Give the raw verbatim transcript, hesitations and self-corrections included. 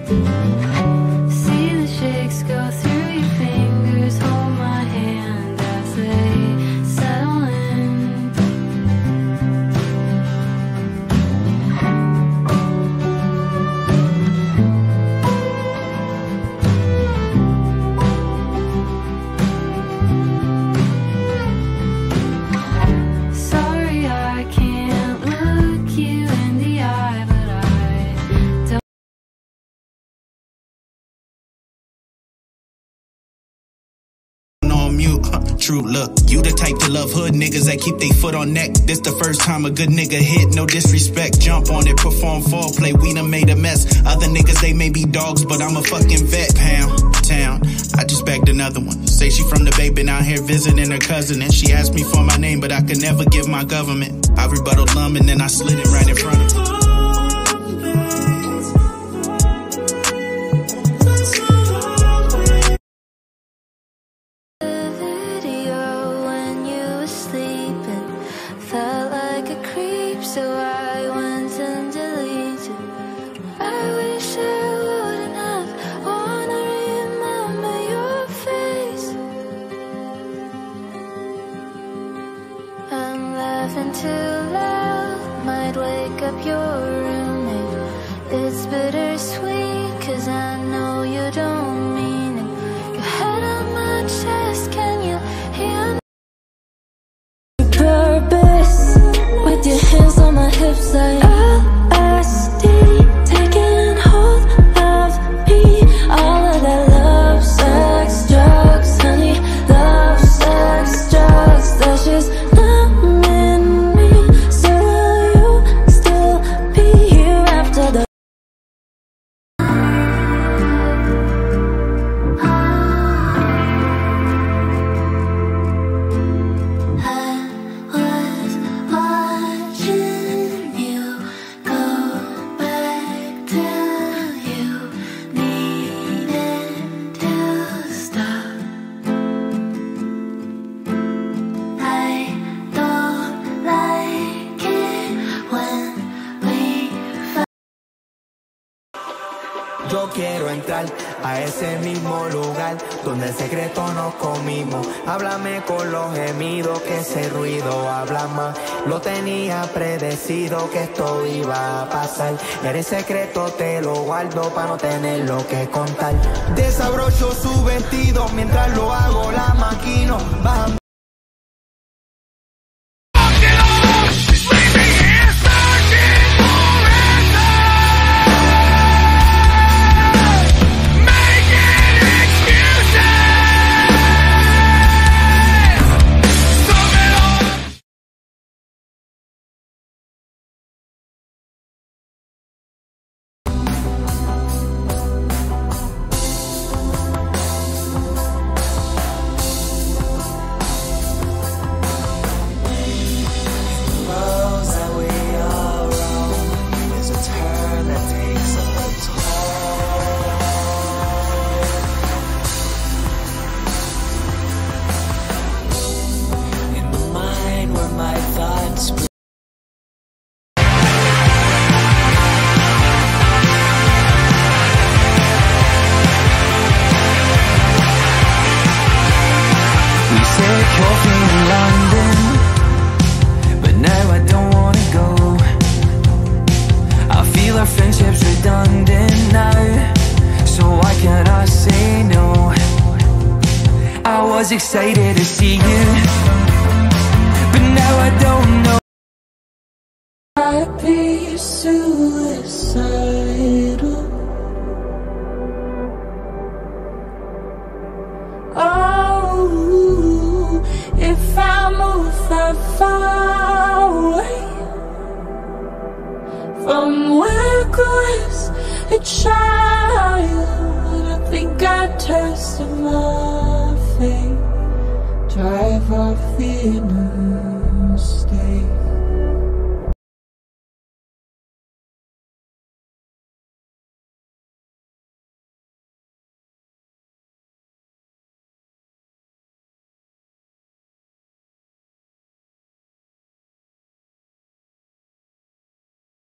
See the shakes go through your fingers, hold my hand as they settle in. Sorry I can't look you in the eye, but I don't. On mute, huh, true, look, you the type to love hood niggas that keep they foot on neck. This the first time a good nigga hit, no disrespect. Jump on it, perform foreplay, we done made a mess. Other niggas, they may be dogs, but I'm a fucking vet. Pound town, I just bagged another one. Say she from the Bay, been out here visiting her cousin, and she asked me for my name, but I could never give my government. I rebutted lum and then I slid it right in front of her. Felt like a creep, so I went and deleted. I wish I wouldn't have. Wanna remember your face. I'm laughing too loud, might wake up your roommate. It's bittersweet, cause I know you don't mean it. Your head on my chest, can you hear me? With your hands on my hips like L S D, taking hold of me. All of that love, sex, drugs, honey. Love, sex, drugs, that's just numbing me. So will you still be here after the Yo quiero entrar a ese mismo lugar donde el secreto nos comimos. Háblame con los gemidos, que ese ruido habla más. Lo tenía predecido que esto iba a pasar. Eres secreto, te lo guardo para no tenerlo que contar. Desabrocho su vestido mientras lo hago, la maquino. Baja friendship's redundant now, so why can't I say no? I was excited to see you, but now I don't know. I'd be suicidal. Oh, if I move that far away from where I was a child, I think I'd test my fate, drive off the news.